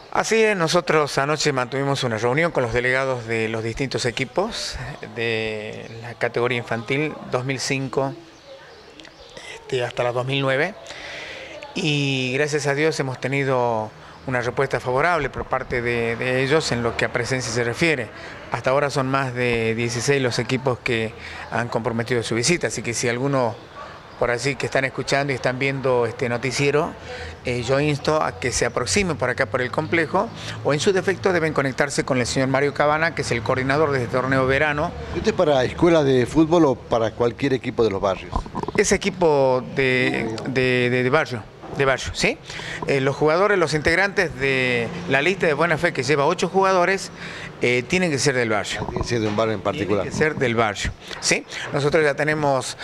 Así es, nosotros anoche mantuvimos una reunión con los delegados de los distintos equipos de la categoría infantil 2005 hasta la 2009 y gracias a Dios hemos tenido una respuesta favorable por parte de ellos en lo que a presencia se refiere. Hasta ahora son más de 16 los equipos que han comprometido su visita, así que si alguno por así que están escuchando y están viendo este noticiero, yo insto a que se aproximen por acá por el complejo o en su defecto deben conectarse con el señor Mario Cabana, que es el coordinador de este torneo verano. ¿Este es para escuelas de fútbol o para cualquier equipo de los barrios? Es equipo de barrio. De barrio, ¿sí? Los jugadores, los integrantes de la lista de buena fe que lleva 8 jugadores, tienen que ser del barrio. Tiene que ser de un barrio en particular. Tienen que ser del barrio, ¿sí? Nosotros ya tenemos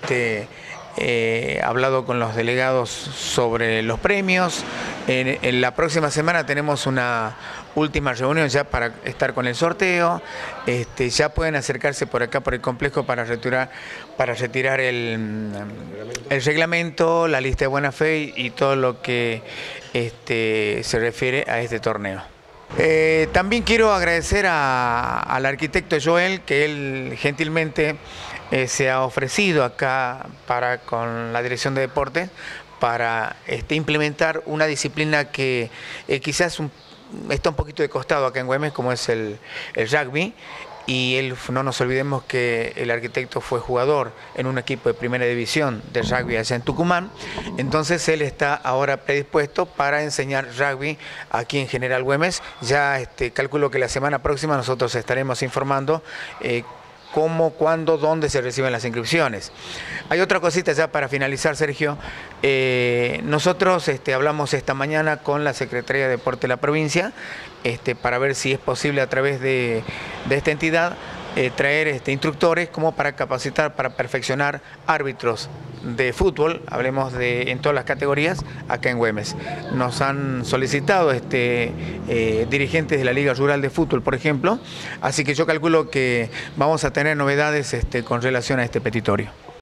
hablado con los delegados sobre los premios. En la próxima semana tenemos una última reunión ya para estar con el sorteo. Ya pueden acercarse por acá por el complejo para retirar el reglamento, la lista de buena fe y todo lo que se refiere a este torneo. También quiero agradecer al arquitecto Joel, que él gentilmente se ha ofrecido acá con la Dirección de Deportes para implementar una disciplina que quizás está un poquito de costado acá en Güemes, como es el rugby. Y no nos olvidemos que el arquitecto fue jugador en un equipo de primera división de rugby allá en Tucumán. Entonces él está ahora predispuesto para enseñar rugby aquí en General Güemes. Ya calculo que la semana próxima nosotros estaremos informando cómo, cuándo, dónde se reciben las inscripciones. Hay otra cosita ya para finalizar, Sergio. Nosotros hablamos esta mañana con la Secretaría de Deporte de la provincia para ver si es posible a través de esta entidad traer instructores como para capacitar, para perfeccionar árbitros de fútbol, hablemos en todas las categorías, acá en Güemes. Nos han solicitado dirigentes de la Liga Rural de Fútbol, por ejemplo, así que yo calculo que vamos a tener novedades con relación a este petitorio.